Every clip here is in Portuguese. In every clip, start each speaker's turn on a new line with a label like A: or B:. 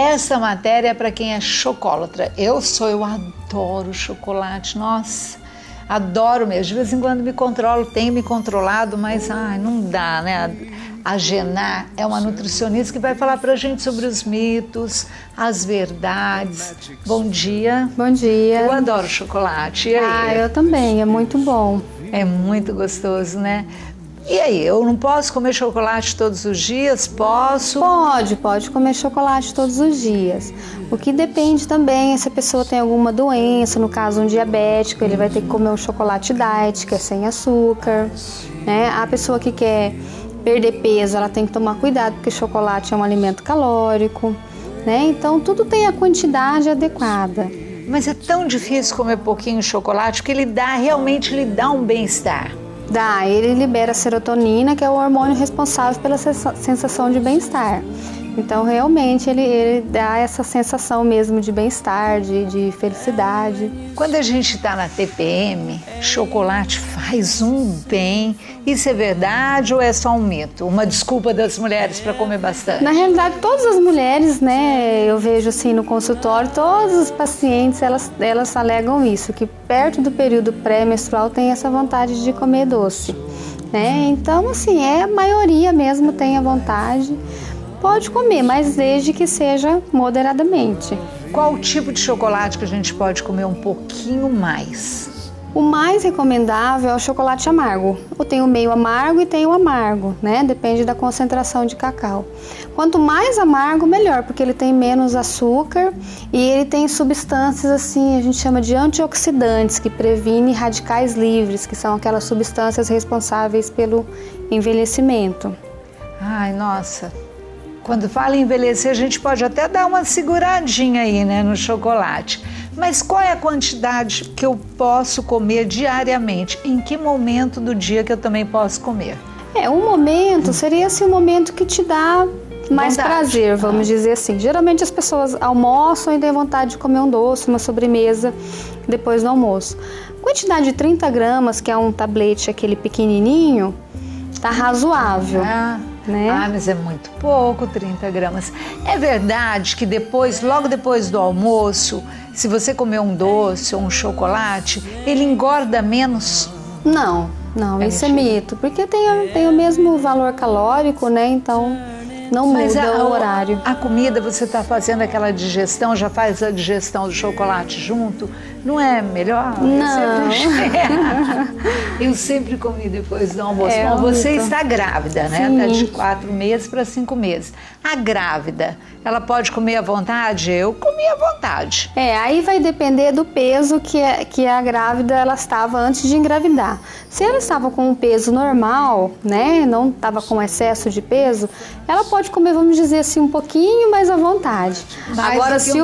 A: essa matéria é para quem é chocolatra. Eu adoro chocolate, nossa, adoro mesmo. De vez em quando me controlo, tenho me controlado, mas não dá, né? A Gená é uma nutricionista que vai falar pra gente sobre os mitos, as verdades. Bom dia.
B: Bom dia.
A: Eu adoro chocolate. E aí?
B: Eu também, é muito bom.
A: É muito gostoso, né? E aí, eu não posso comer chocolate todos os dias? Posso?
B: Pode comer chocolate todos os dias. O que depende também é se a pessoa tem alguma doença, no caso um diabético, ele vai ter que comer um chocolate diet, que é sem açúcar, né? A pessoa que quer perder peso, ela tem que tomar cuidado, porque chocolate é um alimento calórico, né? Então tudo tem a quantidade adequada.
A: Mas é tão difícil comer pouquinho chocolate, porque realmente lhe dá um bem-estar.
B: Ele libera serotonina, que é o hormônio responsável pela sensação de bem-estar. Então, realmente, ele dá essa sensação mesmo de bem-estar, de felicidade.
A: Quando a gente está na TPM, chocolate faz um bem. Isso é verdade ou é só um mito? Uma desculpa das mulheres para comer bastante?
B: Na realidade, todas as mulheres, né, eu vejo assim no consultório, todos os pacientes, elas alegam isso, que perto do período pré-menstrual tem essa vontade de comer doce, né? Então, assim, a maioria mesmo tem a vontade. Pode comer, mas desde que seja moderadamente.
A: Qual o tipo de chocolate que a gente pode comer um pouquinho mais?
B: O mais recomendável é o chocolate amargo. Eu tenho meio amargo e tenho amargo, né? Depende da concentração de cacau. Quanto mais amargo, melhor, porque ele tem menos açúcar e ele tem substâncias assim, a gente chama de antioxidantes, que previne radicais livres, que são aquelas substâncias responsáveis pelo envelhecimento.
A: Ai, nossa! Quando fala em envelhecer, a gente pode até dar uma seguradinha aí, né, no chocolate. Mas qual é a quantidade que eu posso comer diariamente? Em que momento do dia que eu também posso comer?
B: Um momento seria assim, um momento que te dá mais prazer, vamos dizer assim. Geralmente as pessoas almoçam e têm vontade de comer um doce, uma sobremesa depois do almoço. Quantidade de 30 gramas, que é um tablete aquele pequenininho, tá razoável. Né?
A: Mas é muito pouco, 30 gramas. É verdade que logo depois do almoço, se você comer um doce ou um chocolate, ele engorda menos?
B: Não, isso é mito, porque tem o mesmo valor calórico, né? Então não muda o horário.
A: A comida, você está fazendo aquela digestão, já faz a digestão do chocolate junto, não é melhor?
B: Não.
A: Eu sempre comi depois do almoço. Bom, você está grávida, né? Está de 4 meses para 5 meses. A grávida, ela pode comer à vontade? Eu comi à vontade.
B: Aí vai depender do peso que a grávida ela estava antes de engravidar. Se ela estava com um peso normal, né? Não estava com excesso de peso, ela pode comer, vamos dizer assim, um pouquinho mais à vontade. Agora, se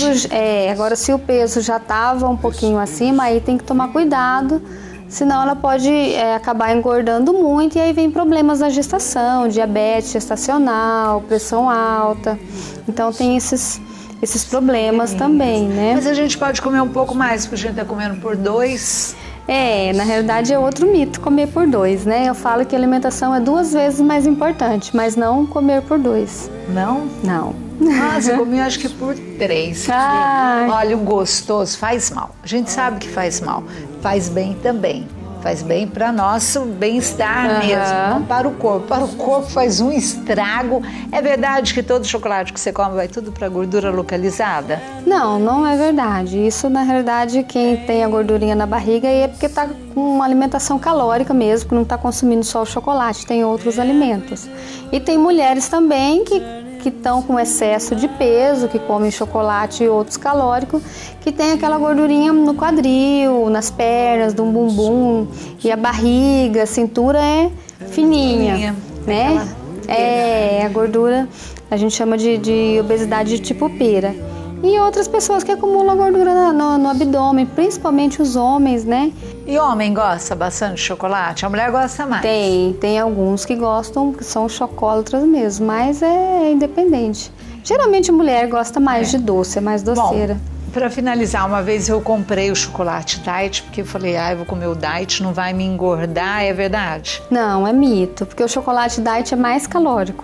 B: o peso já estava um pouquinho acima, aí tem que tomar cuidado, senão ela pode acabar engordando muito e aí vem problemas na gestação, diabetes gestacional, pressão alta. Então tem esses problemas também, né?
A: Mas a gente pode comer um pouco mais, porque a gente está comendo por 2.
B: Na realidade é outro mito comer por 2, né? Eu falo que a alimentação é 2 vezes mais importante, mas não comer por 2.
A: Não?
B: Não.
A: Nossa, eu comi acho que por 3. Olha, o gostoso faz mal. A gente sabe que faz mal. Faz bem também. Faz bem para nosso bem-estar mesmo, não para o corpo. Para o corpo faz um estrago. É verdade que todo chocolate que você come vai tudo para gordura localizada?
B: Não é verdade. Isso, na realidade, quem tem a gordurinha na barriga é porque está com uma alimentação calórica mesmo, que não está consumindo só o chocolate, tem outros alimentos. E tem mulheres também que estão com excesso de peso, que comem chocolate e outros calóricos, que tem aquela gordurinha no quadril, nas pernas, do bumbum, e a barriga, a cintura é fininha, né? A gordura a gente chama de obesidade de tipo pera. E outras pessoas que acumulam gordura no abdômen, principalmente os homens, né?
A: E homem gosta bastante de chocolate? A mulher gosta mais?
B: Tem alguns que gostam, que são chocolatras mesmo, mas é independente. Geralmente a mulher gosta mais de doce, é mais doceira.
A: Bom, para finalizar, uma vez eu comprei o chocolate diet, porque eu falei, eu vou comer o diet, não vai me engordar, é verdade?
B: Não, é mito, porque o chocolate diet é mais calórico.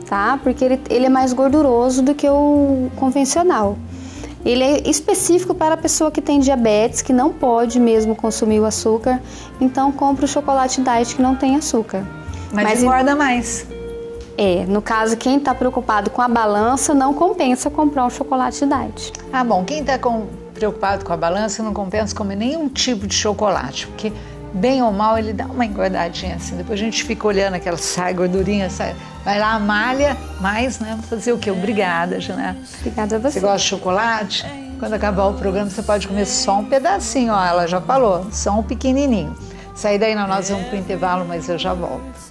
B: tá? Porque ele é mais gorduroso do que o convencional. Ele é específico para a pessoa que tem diabetes, que não pode mesmo consumir o açúcar, então compra o chocolate diet que não tem açúcar.
A: Mas engorda mais.
B: No caso, quem está preocupado com a balança, não compensa comprar um chocolate diet.
A: Ah, bom, quem está preocupado com a balança não compensa comer nenhum tipo de chocolate, porque bem ou mal ele dá uma engordadinha assim. Depois a gente fica olhando aquela gordurinha, vai lá, malha, mais, né? Fazer o quê? Obrigada, Janete.
B: Obrigada a você.
A: Você gosta de chocolate? Quando acabar o programa você pode comer só um pedacinho, ó, ela já falou, só um pequenininho. Sair daí nós vamos para o intervalo, mas eu já volto.